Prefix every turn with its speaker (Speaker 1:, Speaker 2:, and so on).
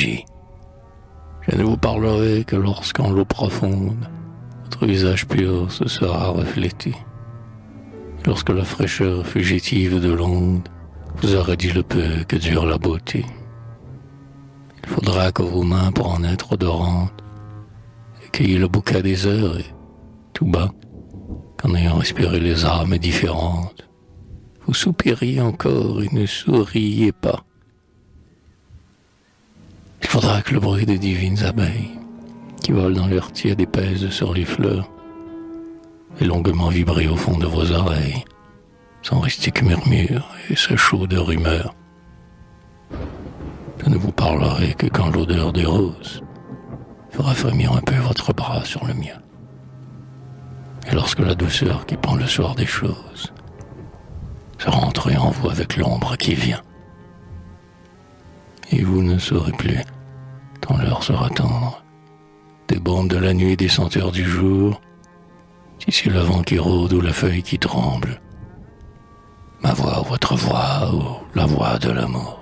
Speaker 1: nostalgie. Je ne vous parlerai que lorsqu'en l'eau profonde, votre visage pur se sera reflété. Lorsque la fraîcheur fugitive de l'onde vous aura dit le peu que dure la beauté. Il faudra que vos mains, pour en être odorantes, cueilliez le bouquet des heures et, tout bas, qu'en ayant respiré les âmes différentes, vous soupiriez encore et ne souriez pas. Il faudra que le bruit des divines abeilles, qui volent dans l'air tiède et pèsent sur les fleurs, ait longuement vibré au fond de vos oreilles, son rustique murmure et sa chaude rumeur. Je ne vous parlerai que quand l'odeur des roses fera frémir un peu votre bras sur le mien. Et lorsque la douceur qui prend le soir des choses sera entrée en vous avec l'ombre qui vient. Et vous ne saurez plus, tant l'heure sera tendre, des baumes de la nuit et des senteurs du jour, si c'est le vent qui rôde ou la feuille qui tremble, ma voix ou votre voix ou la voix de l'amour.